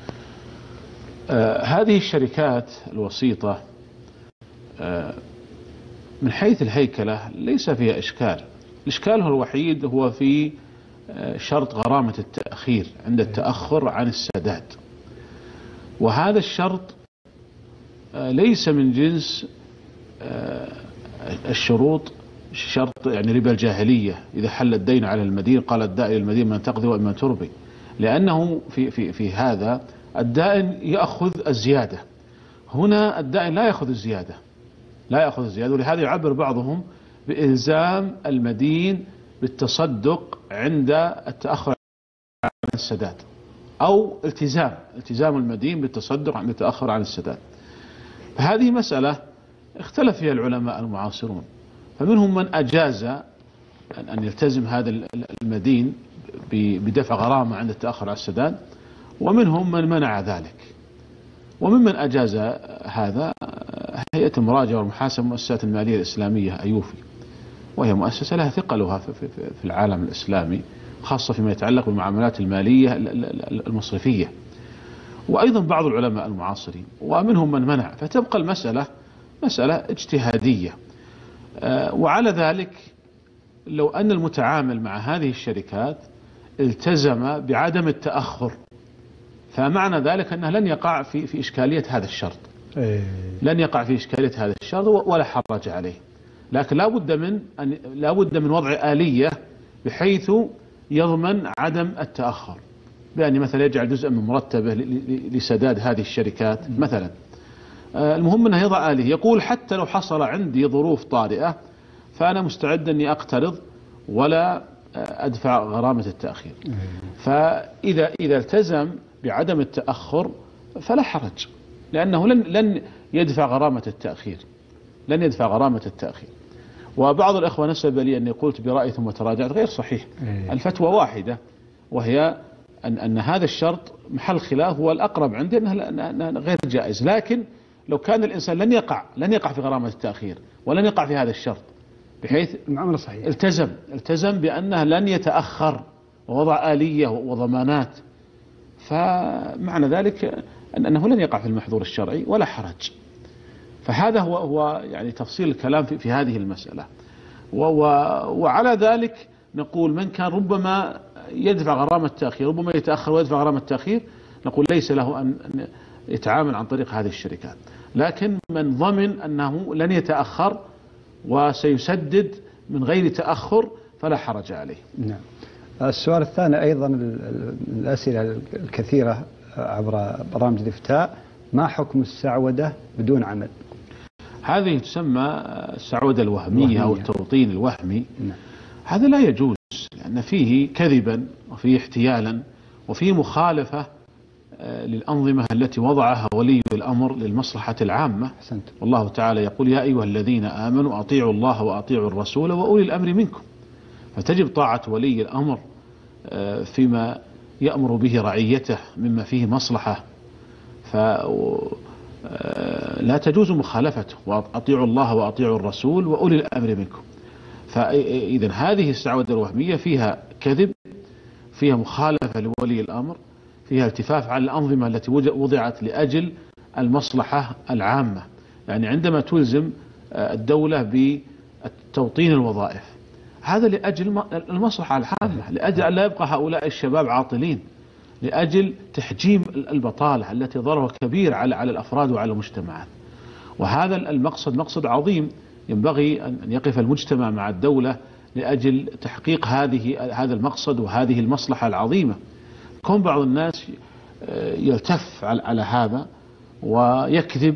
آه هذه الشركات الوسيطة آه من حيث الهيكلة ليس فيها إشكال. الإشكال هو الوحيد هو في آه شرط غرامة التأخير عند التأخر عن السداد، وهذا الشرط آه ليس من جنس آه الشروط شرط يعني ربا الجاهلية إذا حل الدين على المدين قال الدائن للمدين من تقضي ومن تربي، لأنه في, في, في هذا الدائن يأخذ الزيادة، هنا الدائن لا يأخذ الزيادة لا يأخذ الزيادة ولهذا يعبر بعضهم بإلزام المدين بالتصدق عند التأخر عن السداد، أو التزام التزام المدين بالتصدق عند التأخر عن السداد. فهذه مسألة اختلف فيها العلماء المعاصرون، فمنهم من أجاز أن يلتزم هذا المدين بدفع غرامة عند التأخر عن السداد، ومنهم من منع ذلك. وممن أجاز هذا هيئة المراجعة والمحاسبة والمؤسسات المالية الإسلامية أيوفي، وهي مؤسسة لها ثقلها في العالم الإسلامي خاصة فيما يتعلق بالمعاملات المالية المصرفية، وأيضا بعض العلماء المعاصرين، ومنهم من منع. فتبقى المسألة مسألة اجتهادية. وعلى ذلك لو أن المتعامل مع هذه الشركات التزم بعدم التأخر فمعنى ذلك أنه لن يقع في في إشكالية هذا الشرط، لن يقع في إشكالية هذا الشرط ولا حرج عليه. لكن لا بد من أن لا بد من وضع آلية بحيث يضمن عدم التأخر، بأن مثلا يجعل جزءا من مرتبه لسداد هذه الشركات مثلا. المهم أنه يضع آلية يقول حتى لو حصل عندي ظروف طارئة فأنا مستعد أني أقترض ولا أدفع غرامة التأخير. فإذا إذا التزم بعدم التأخر فلا حرج، لأنه لن لن يدفع غرامة التأخير لن يدفع غرامة التأخير. وبعض الأخوة نسب لي أني قلت برأي ثم تراجعت، غير صحيح. الفتوى واحدة، وهي أن أن هذا الشرط محل خلاف، والأقرب عندي أنه غير جائز. لكن لو كان الإنسان لن يقع لن يقع في غرامة التأخير ولن يقع في هذا الشرط، بحيث المعاملة صحيح، التزم التزم بأنه لن يتأخر ووضع آلية وضمانات، فمعنى ذلك أنه لن يقع في المحظور الشرعي ولا حرج. فهذا هو هو يعني تفصيل الكلام في, في هذه المسألة. وعلى ذلك نقول من كان ربما يدفع غرامة التأخير، ربما يتأخر ويدفع غرامة التأخير، نقول ليس له أن يتعامل عن طريق هذه الشركات. لكن من ضمن أنه لن يتأخر وسيسدد من غير تأخر فلا حرج عليه. نعم. السؤال الثاني أيضا الأسئلة الكثيرة عبر برامج الإفتاء: ما حكم السعودة بدون عمل؟ هذه تسمى السعودة الوهمية أو التوطين الوهمي. نعم. هذا لا يجوز، لأن فيه كذبا وفيه احتيالا وفيه مخالفة للأنظمة التي وضعها ولي الأمر للمصلحة العامة. حسنت. والله تعالى يقول: يا أيها الذين آمنوا أطيعوا الله وأطيعوا الرسول وأولي الأمر منكم. فتجب طاعة ولي الأمر فيما يأمر به رعيته مما فيه مصلحة، فلا تجوز مخالفته. وأطيعوا الله وأطيعوا الرسول وأولي الأمر منكم. فإذا هذه السعودة الوهمية فيها كذب، فيها مخالفة لولي الأمر، فيها التفاف على الأنظمة التي وضعت لأجل المصلحة العامة. يعني عندما تلزم الدولة بتوطين الوظائف، هذا لأجل المصلحة العامة، لأجل أن لا يبقى هؤلاء الشباب عاطلين، لأجل تحجيم البطالة التي ضررها كبير على على الأفراد وعلى المجتمعات. وهذا المقصد مقصد عظيم، ينبغي أن يقف المجتمع مع الدولة لأجل تحقيق هذه هذا المقصد وهذه المصلحة العظيمة. كون بعض الناس يلتف على هذا ويكذب،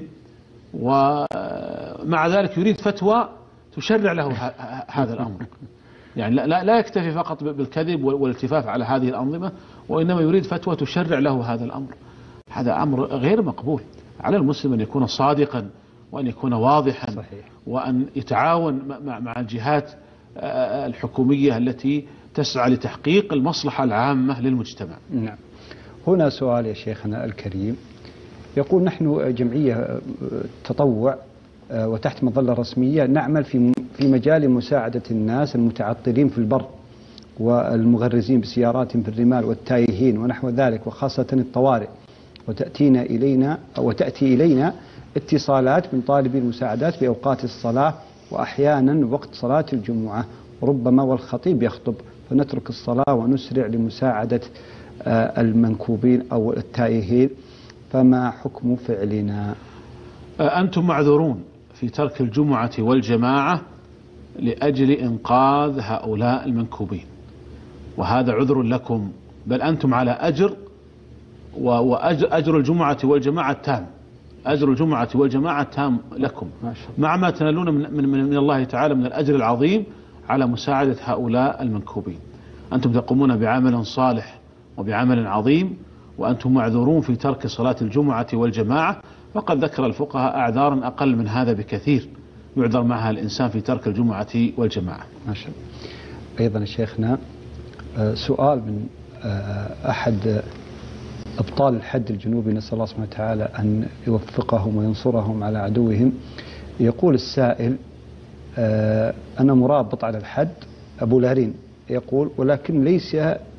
ومع ذلك يريد فتوى تشرع له هذا الأمر. يعني لا لا يكتفي فقط بالكذب والالتفاف على هذه الأنظمة، وإنما يريد فتوى تشرع له هذا الأمر. هذا أمر غير مقبول. على المسلم أن يكون صادقا وأن يكون واضحا. صحيح. وأن يتعاون مع الجهات الحكومية التي تسعى لتحقيق المصلحة العامة للمجتمع. نعم. هنا سؤال يا شيخنا الكريم، يقول: نحن جمعية تطوع وتحت مظلة رسمية نعمل في في مجال مساعدة الناس المتعطلين في البر والمغرزين بسياراتهم في الرمال والتايهين ونحو ذلك، وخاصة الطوارئ، وتأتينا إلينا وتأتي إلينا اتصالات من طالبي المساعدات بأوقات الصلاة، وأحيانا وقت صلاة الجمعة، وربما والخطيب يخطب، فنترك الصلاة ونسرع لمساعدة المنكوبين أو التائهين، فما حكم فعلنا؟ أنتم معذورون في ترك الجمعة والجماعة لأجل إنقاذ هؤلاء المنكوبين، وهذا عذر لكم، بل أنتم على أجر، وأجر الجمعة والجماعة التام، أجر الجمعة والجماعة التام لكم، مع ما تنالون من, من, من الله تعالى من الأجر العظيم على مساعدة هؤلاء المنكوبين. أنتم تقومون بعمل صالح وبعمل عظيم، وأنتم معذورون في ترك صلاة الجمعة والجماعة. وقد ذكر الفقهاء أعذارا أقل من هذا بكثير يعذر معها الإنسان في ترك الجمعة والجماعة. ما شاء الله. أيضا شيخنا سؤال من أحد أبطال الحد الجنوبي، نسأل الله سبحانه وتعالى أن يوفقهم وينصرهم على عدوهم. يقول السائل: أنا مرابط على الحد أبو لارين، يقول ولكن ليس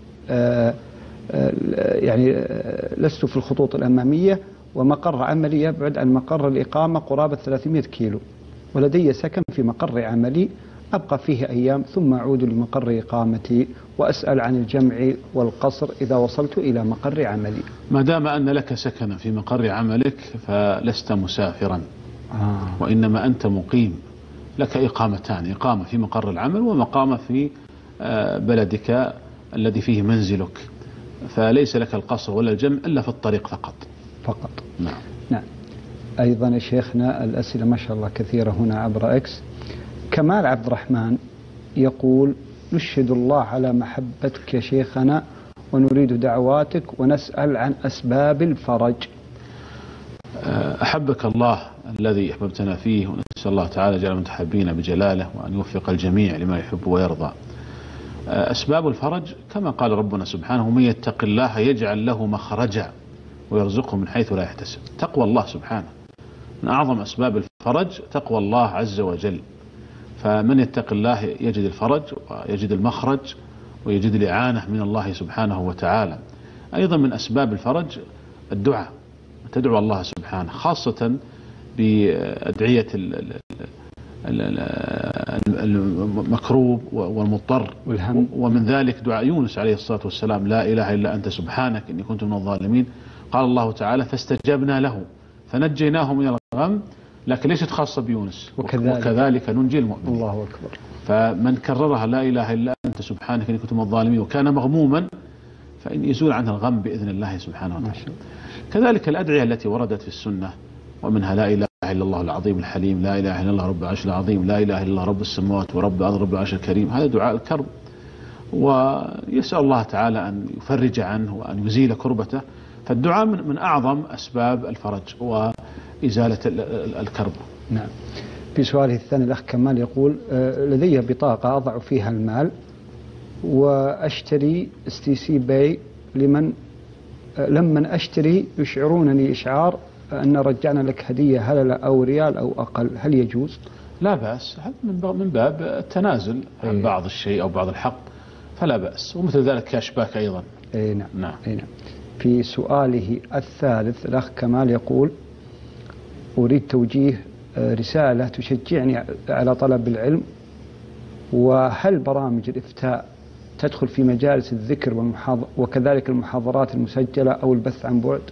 يعني لست في الخطوط الأمامية، ومقر عملي يبعد عن مقر الإقامة قرابة ثلاثمائة كيلو، ولدي سكن في مقر عملي أبقى فيه أيام ثم أعود لمقر إقامتي، وأسأل عن الجمع والقصر إذا وصلت إلى مقر عملي. ما دام أن لك سكنا في مقر عملك فلست مسافرا. آه. وإنما أنت مقيم، لك إقامتان: إقامة في مقر العمل ومقامة في بلدك الذي فيه منزلك، فليس لك القصر ولا الجمع إلا في الطريق فقط. فقط. نعم. نعم. أيضا يا شيخنا الأسئلة ما شاء الله كثيرة هنا عبر إكس. كمال عبد الرحمن يقول: نشهد الله على محبتك يا شيخنا ونريد دعواتك ونسأل عن أسباب الفرج. أحبك الله الذي أحببتنا فيه، ونسأل الله تعالى جل متحبين بجلاله وأن يوفق الجميع لما يحب ويرضى. أسباب الفرج كما قال ربنا سبحانه: من يتق الله يجعل له مخرجا ويرزقه من حيث لا يحتسب. تقوى الله سبحانه من أعظم أسباب الفرج، تقوى الله عز وجل. فمن يتق الله يجد الفرج ويجد المخرج ويجد الإعانة من الله سبحانه وتعالى. أيضا من أسباب الفرج الدعاء، تدعو الله سبحانه خاصة بأدعية المكروب والمضطر والهم، ومن ذلك دعاء يونس عليه الصلاة والسلام: لا إله إلا أنت سبحانك إني كنت من الظالمين. قال الله تعالى: فاستجبنا له فنجيناه من الغم. لكن ليست خاصة بيونس، وكذلك, وكذلك ننجي المؤمنين. الله أكبر. فمن كررها لا إله إلا أنت سبحانك إني كنت من الظالمين وكان مغموما فإن يزول عنه الغم بإذن الله سبحانه وتعالى. كذلك الأدعية التي وردت في السنة، ومنها لا إله إلا الله العظيم الحليم، لا إله إلا الله رب العرش العظيم، لا إله إلا الله رب السماوات ورب الأرض رب العرش الكريم. هذا دعاء الكرب، ويسأل الله تعالى أن يفرج عنه وأن يزيل كربته. فالدعاء من, من أعظم أسباب الفرج وإزالة الكرب. نعم. في سؤاله الثاني الأخ كمال يقول: لدي بطاقة أضع فيها المال وأشتري استي سي باي لمن لما أشتري يشعرونني إشعار أن رجعنا لك هدية هللة أو ريال أو أقل، هل يجوز؟ لا بأس، من باب التنازل عن بعض الشيء أو بعض الحق فلا بأس، ومثل ذلك كاشباك أيضا. أي نعم. نعم. أي نعم. في سؤاله الثالث الأخ كمال يقول: أريد توجيه رسالة تشجعني على طلب العلم، وهل برامج الإفتاء تدخل في مجالس الذكر والمحاضر وكذلك المحاضرات المسجلة أو البث عن بعد؟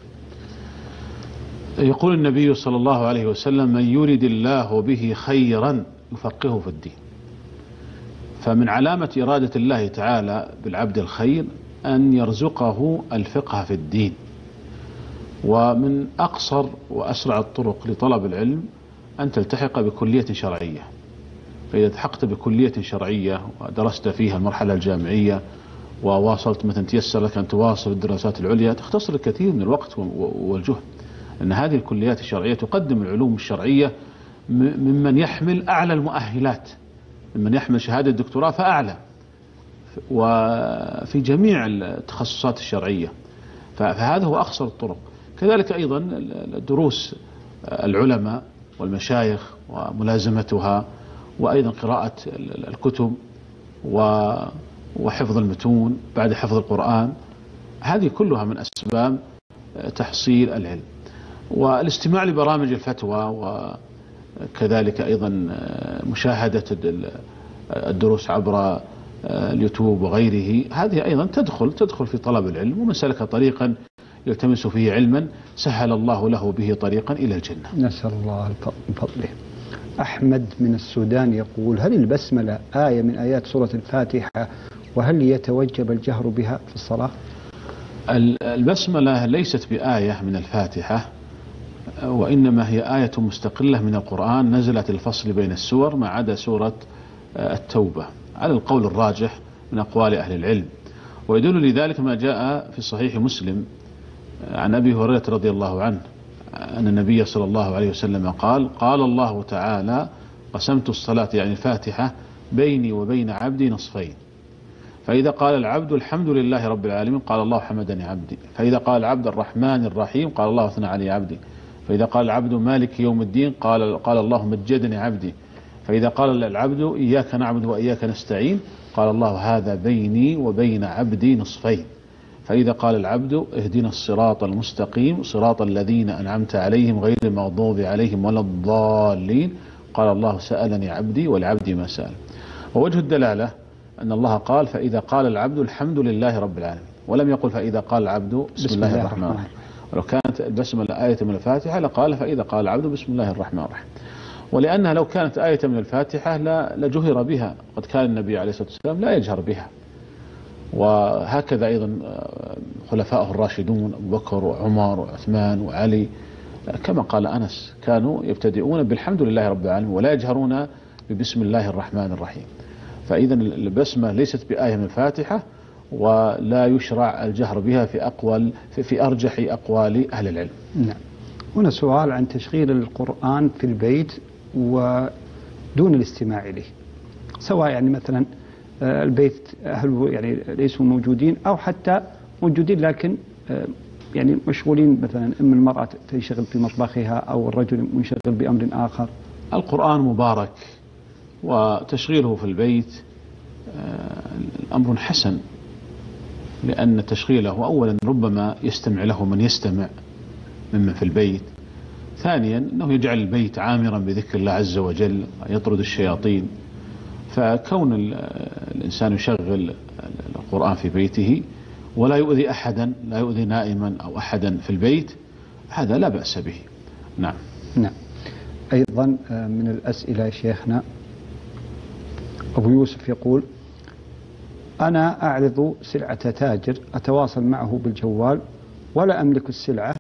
يقول النبي صلى الله عليه وسلم: من يريد الله به خيرا يفقهه في الدين. فمن علامة إرادة الله تعالى بالعبد الخير أن يرزقه الفقه في الدين. ومن أقصر وأسرع الطرق لطلب العلم أن تلتحق بكلية شرعية. فإذا التحقت بكلية شرعية ودرست فيها المرحلة الجامعية وواصلت مثلا تيسر لك أن تواصل الدراسات العليا، تختصر الكثير من الوقت والجهد، أن هذه الكليات الشرعية تقدم العلوم الشرعية ممن يحمل أعلى المؤهلات، ممن يحمل شهادة الدكتوراه فأعلى، وفي جميع التخصصات الشرعية. فهذا هو أقصر الطرق. كذلك أيضا دروس العلماء والمشايخ وملازمتها، وأيضا قراءة الكتب وحفظ المتون بعد حفظ القرآن، هذه كلها من أسباب تحصيل العلم. والاستماع لبرامج الفتوى، وكذلك أيضا مشاهدة الدروس عبر اليوتيوب وغيره، هذه أيضا تدخل تدخل في طلب العلم. ومن سلك طريقا يلتمس فيه علما سهل الله له به طريقا إلى الجنة. نسأل الله من فضله. أحمد من السودان يقول: هل البسملة آية من آيات سورة الفاتحة، وهل يتوجب الجهر بها في الصلاة؟ البسملة ليست بآية من الفاتحة، وإنما هي آية مستقلة من القرآن نزلت الفصل بين السور ما عدا سورة التوبة، على القول الراجح من أقوال أهل العلم. ويدل لذلك ما جاء في صحيح مسلم عن أبي هريرة رضي الله عنه أن النبي صلى الله عليه وسلم قال: قال الله تعالى: قسمت الصلاة يعني الفاتحة بيني وبين عبدي نصفين، فإذا قال العبد الحمد لله رب العالمين قال الله حمدني عبدي، فإذا قال العبد الرحمن الرحيم قال الله أثنى علي عبدي، فإذا قال العبد مالك يوم الدين قال قال الله مجدني عبدي، فإذا قال العبد إياك نعبد وإياك نستعين قال الله هذا بيني وبين عبدي نصفين، فإذا قال العبد اهدنا الصراط المستقيم صراط الذين أنعمت عليهم غير المغضوب عليهم ولا الضالين قال الله سألني عبدي ولعبدي ما سأل. ووجه الدلالة أن الله قال: فإذا قال العبد الحمد لله رب العالمين، ولم يقل فإذا قال العبد بسم, بسم الله الرحمن الرحيم. ولو كانت البسملة آية من الفاتحة لقال فإذا قال العبد بسم الله الرحمن الرحيم، ولأنها لو كانت آية من الفاتحة لجهر بها، قد كان النبي عليه الصلاة والسلام لا يجهر بها. وهكذا أيضا خلفائه الراشدون أبو بكر وعمر وعثمان وعلي كما قال أنس كانوا يبتدئون بالحمد لله رب العالمين ولا يجهرون ببسم الله الرحمن الرحيم. فإذا البسمة ليست بآية من الفاتحة، ولا يشرع الجهر بها في أقوال في, في أرجح أقوال أهل العلم. نعم. هنا سؤال عن تشغيل القرآن في البيت ودون الاستماع إليه، سواء يعني مثلا البيت أهله يعني ليسوا موجودين أو حتى موجودين لكن يعني مشغولين، مثلا إما المرأة تنشغل في مطبخها أو الرجل منشغل بأمر آخر. القرآن مبارك، وتشغيله في البيت أمر حسن، لأن تشغيله أولا ربما يستمع له من يستمع ممن في البيت، ثانيا أنه يجعل البيت عامرا بذكر الله عز وجل، يطرد الشياطين. فكون الإنسان يشغل القرآن في بيته ولا يؤذي أحدا، لا يؤذي نائما أو أحدا في البيت، هذا لا بأس به. نعم. نعم. أيضا من الأسئلة يا شيخنا أبو يوسف يقول: أنا أعرض سلعة تاجر أتواصل معه بالجوال ولا أملك السلعة،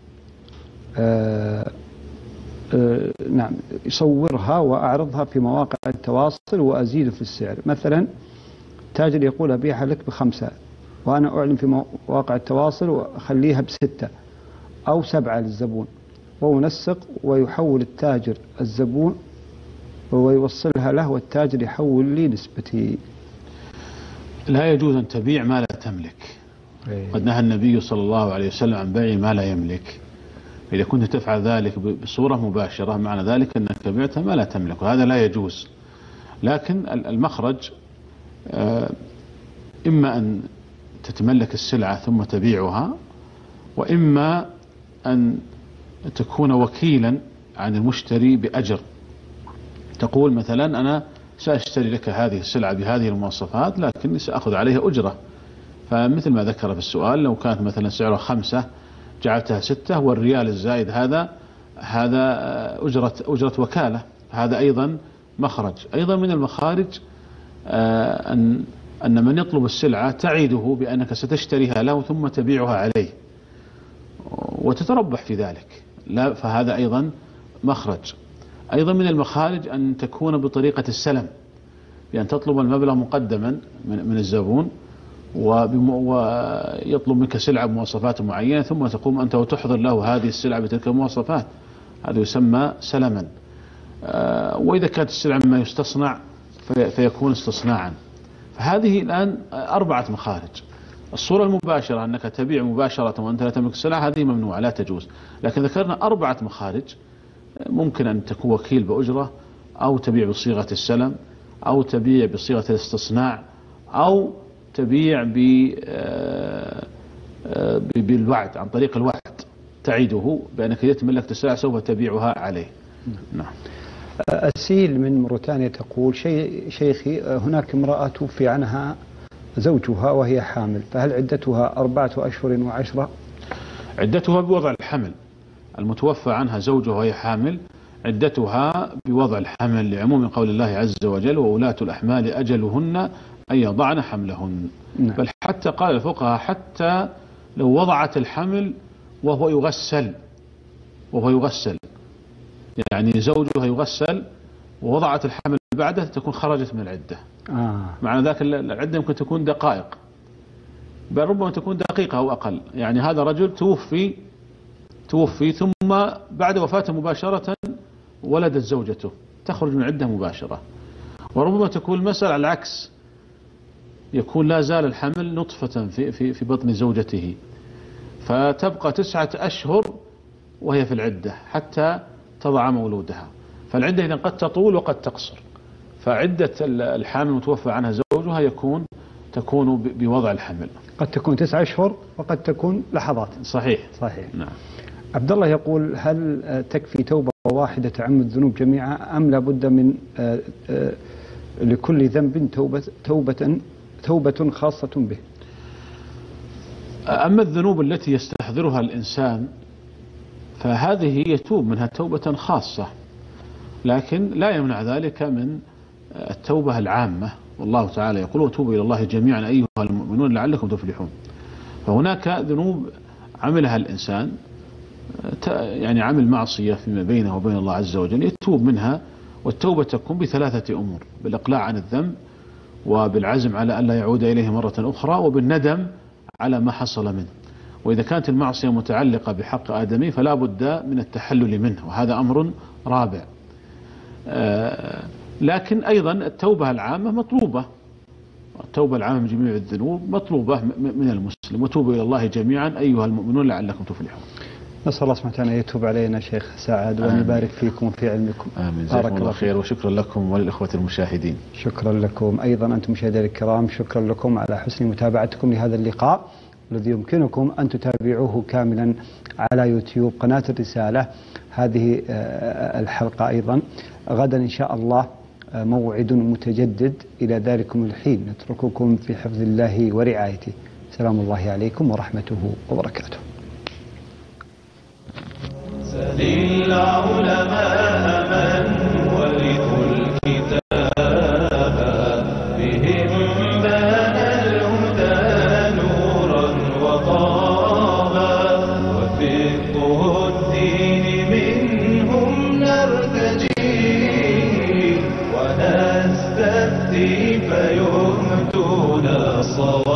آآ آآ نعم يصورها وأعرضها في مواقع التواصل وأزيد في السعر. مثلا تاجر يقول أبيعها لك بخمسة وأنا أعلن في مواقع التواصل وأخليها بستة أو سبعة للزبون، وأنسق ويحول التاجر الزبون ويوصلها له والتاجر يحول لي نسبتي. لا يجوز أن تبيع ما لا تملك. أيه. قد نهى النبي صلى الله عليه وسلم عن بيع ما لا يملك. إذا كنت تفعل ذلك بصورة مباشرة معنى ذلك أنك بعت ما لا تملك، وهذا لا يجوز. لكن المخرج إما أن تتملك السلعة ثم تبيعها، وإما أن تكون وكيلا عن المشتري بأجر. تقول مثلا أنا سأشتري لك هذه السلعة بهذه المواصفات لكني سأخذ عليها أجرة، فمثل ما ذكر في السؤال لو كانت مثلا سعرها خمسة جعلتها ستة، والريال الزائد هذا هذا أجرة أجرة وكالة، هذا أيضا مخرج. أيضا من المخارج أن أن من يطلب السلعة تعيده بأنك ستشتريها له ثم تبيعها عليه وتتربح في ذلك، لا، فهذا أيضا مخرج. أيضا من المخارج أن تكون بطريقة السلم، بأن تطلب المبلغ مقدما من الزبون ويطلب منك سلعة بمواصفات معينة ثم تقوم أنت وتحضر له هذه السلعة بتلك المواصفات، هذا يسمى سلما. وإذا كانت السلعة مما يستصنع فيكون استصناعا. فهذه الآن أربعة مخارج. الصورة المباشرة أنك تبيع مباشرة وأنت لا تملك السلعة هذه ممنوعة لا تجوز، لكن ذكرنا أربعة مخارج. ممكن أن تكون وكيل بأجرة، أو تبيع بصيغة السلم، أو تبيع بصيغة الاستصناع، أو تبيع بالوعد عن طريق الوعد، تعيده بأنك إذا تملكت السلعة سوف تبيعها عليه. نعم. أسيل من موريتانيا تقول: شي شيخي هناك امرأة توفي عنها زوجها وهي حامل، فهل عدتها أربعة أشهر وعشرة؟ عدتها بوضع الحمل. المتوفى عنها زوجها وهي حامل عدتها بوضع الحمل، لعموم قول الله عز وجل: وولاة الأحمال أجلهن أن يضعن حملهن. نعم. بل حتى قال الفقهاء حتى لو وضعت الحمل وهو يغسل وهو يغسل يعني زوجها يغسل ووضعت الحمل بعده تكون خرجت من العدة. آه. معنى ذلك العدة يمكن تكون دقائق، بل ربما تكون دقيقة أو أقل. يعني هذا رجل توفي توفي ثم بعد وفاته مباشرة ولدت زوجته، تخرج من العدة مباشرة. وربما تكون المسألة على العكس، يكون لا زال الحمل نطفة في, في, في بطن زوجته، فتبقى تسعة أشهر وهي في العدة حتى تضع مولودها. فالعدة إذن قد تطول وقد تقصر. فعدة الحامل المتوفى عنها زوجها يكون تكون بوضع الحمل، قد تكون تسعة أشهر وقد تكون لحظات. صحيح. صحيح. نعم. عبد الله يقول: هل تكفي توبة واحدة تعم الذنوب جميعا أم لابد من لكل ذنب توبة توبة توبة خاصة به؟ أما الذنوب التي يستحضرها الإنسان فهذه يتوب منها توبة خاصة، لكن لا يمنع ذلك من التوبة العامة. والله تعالى يقول: وتوبوا إلى الله جميعا أيها المؤمنون لعلكم تفلحون. فهناك ذنوب عملها الإنسان، يعني عمل معصية فيما بينه وبين الله عز وجل، يتوب منها. والتوبة تكون بثلاثة أمور: بالإقلاع عن الذنب، وبالعزم على ألا يعود إليه مرة أخرى، وبالندم على ما حصل منه. وإذا كانت المعصية متعلقة بحق آدمي فلا بد من التحلل منه، وهذا أمر رابع. لكن أيضا التوبة العامة مطلوبة، التوبة العامة من جميع الذنوب مطلوبة من المسلم، وتوبوا إلى الله جميعا أيها المؤمنون لعلكم تفلحون. نسأل الله سبحانه وتعالى يتوب علينا شيخ سعد وأن يبارك فيكم وفي علمكم. آمين. جزاكم الله خير، وشكرا لكم وللإخوة المشاهدين. شكرا لكم أيضا أنتم مشاهدينا الكرام، شكرا لكم على حسن متابعتكم لهذا اللقاء الذي يمكنكم أن تتابعوه كاملا على يوتيوب قناة الرسالة. هذه الحلقة أيضا غدا إن شاء الله موعد متجدد، إلى ذلكم الحين نترككم في حفظ الله ورعايته. سلام الله عليكم ورحمته وبركاته. سل العلماء من ورثوا الكتاب بهم بان الهدى نورا وطابا، وفقه الدين منهم نرتجي ونستفتي فيهدون الصواب.